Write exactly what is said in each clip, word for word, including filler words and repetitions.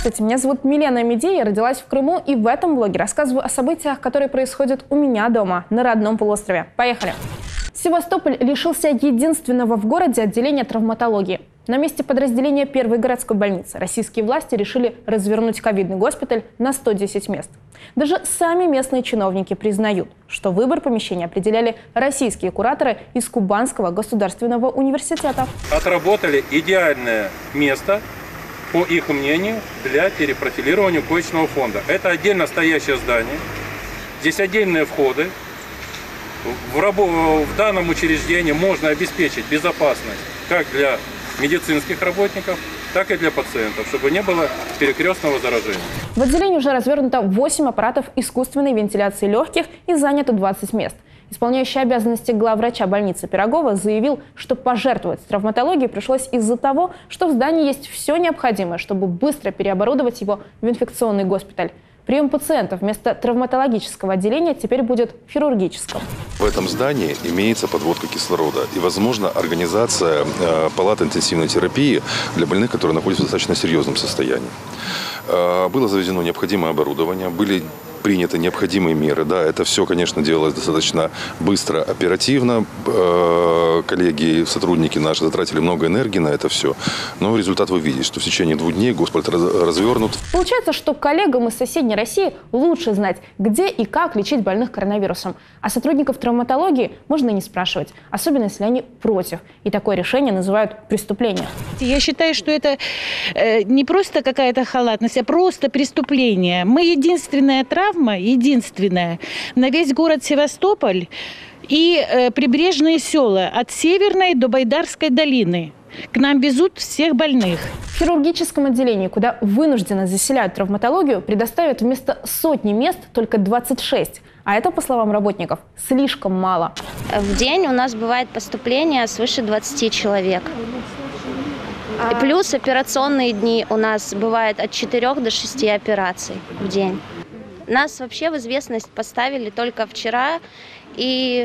Здравствуйте, меня зовут Милена Медея, я родилась в Крыму, и в этом блоге рассказываю о событиях, которые происходят у меня дома, на родном полуострове. Поехали! Севастополь лишился единственного в городе отделения травматологии. На месте подразделения первой городской больницы российские власти решили развернуть ковидный госпиталь на сто десять мест. Даже сами местные чиновники признают, что выбор помещения определяли российские кураторы из Кубанского государственного университета. Отработали идеальное место, по их мнению, для перепрофилирования коечного фонда. Это отдельно стоящее здание, здесь отдельные входы. В, рабо... в данном учреждении можно обеспечить безопасность как для медицинских работников, так и для пациентов, чтобы не было перекрестного заражения. В отделении уже развернуто восемь аппаратов искусственной вентиляции легких и занято двадцать мест. Исполняющий обязанности главврача больницы Пирогова заявил, что пожертвовать травматологией пришлось из-за того, что в здании есть все необходимое, чтобы быстро переоборудовать его в инфекционный госпиталь. Прием пациентов вместо травматологического отделения теперь будет хирургическим. В этом здании имеется подводка кислорода и, возможно, организация э, палат интенсивной терапии для больных, которые находятся в достаточно серьезном состоянии. Э, было завезено необходимое оборудование, были приняты необходимые меры. Да, это все, конечно, делалось достаточно быстро, оперативно. Э, коллеги, сотрудники наши затратили много энергии на это все. Но результат вы видите, что в течение двух дней госпиталь развернут. Получается, что коллегам из соседней России лучше знать, где и как лечить больных коронавирусом. А сотрудников травматологии можно и не спрашивать, особенно если они против. И такое решение называют преступлением. Я считаю, что это э, не просто какая-то халатность, а просто преступление. Мы единственная травма, единственная на весь город Севастополь и э, прибрежные села от Северной до Байдарской долины. К нам везут всех больных. В хирургическом отделении, куда вынужденно заселяют травматологию, предоставят вместо сотни мест только двадцать шесть. А это, по словам работников, слишком мало. В день у нас бывает поступление свыше двадцати человек. И плюс операционные дни у нас бывает от четырёх до шести операций в день. Нас вообще в известность поставили только вчера, и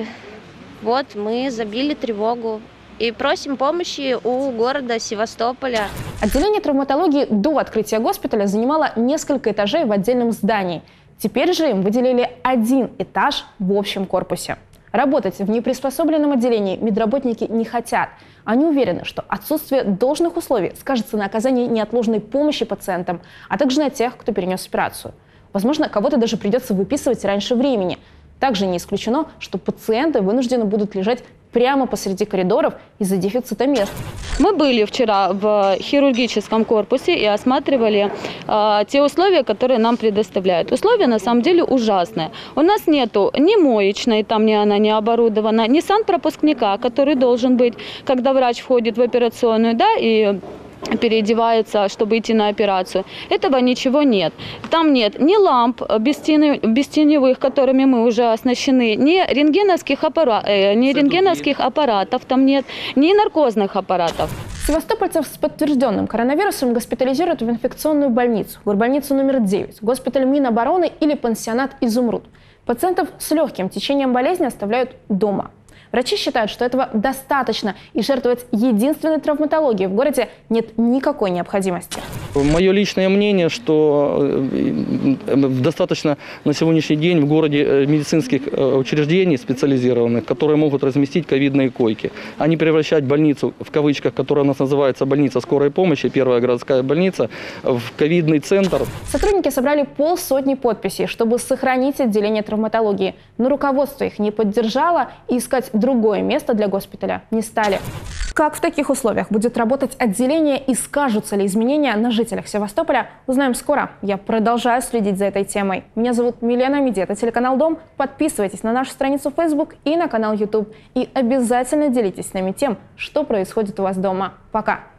вот мы забили тревогу. И просим помощи у города Севастополя. Отделение травматологии до открытия госпиталя занимало несколько этажей в отдельном здании. Теперь же им выделили один этаж в общем корпусе. Работать в неприспособленном отделении медработники не хотят. Они уверены, что отсутствие должных условий скажется на оказании неотложной помощи пациентам, а также на тех, кто перенес операцию. Возможно, кого-то даже придется выписывать раньше времени. Также не исключено, что пациенты вынуждены будут лежать прямо посреди коридоров из-за дефицита мест. Мы были вчера в хирургическом корпусе и осматривали э, те условия, которые нам предоставляют. Условия на самом деле ужасные. У нас нету ни моечной, там ни она не оборудована, ни санпропускника, который должен быть, когда врач входит в операционную, да, и переодевается, чтобы идти на операцию. Этого ничего нет. Там нет ни ламп бестеневых, которыми мы уже оснащены, ни рентгеновских, аппарат, э, ни рентгеновских аппаратов там нет, ни наркозных аппаратов. Севастопольцев с подтвержденным коронавирусом госпитализируют в инфекционную больницу, горбольницу номер девять, госпиталь Минобороны или пансионат «Изумруд». Пациентов с легким течением болезни оставляют дома. Врачи считают, что этого достаточно, и жертвовать единственной травматологией в городе нет никакой необходимости. Мое личное мнение, что достаточно на сегодняшний день в городе медицинских учреждений специализированных, которые могут разместить ковидные койки, а не превращать больницу, в кавычках, которая у нас называется больница скорой помощи, первая городская больница, в ковидный центр. Сотрудники собрали полсотни подписей, чтобы сохранить отделение травматологии, но руководство их не поддержало, и искать другое место для госпиталя не стали. Как в таких условиях будет работать отделение и скажутся ли изменения на жителях Севастополя, узнаем скоро. Я продолжаю следить за этой темой. Меня зовут Милена Медея, это телеканал Дом. Подписывайтесь на нашу страницу в Facebook и на канал YouTube. И обязательно делитесь с нами тем, что происходит у вас дома. Пока!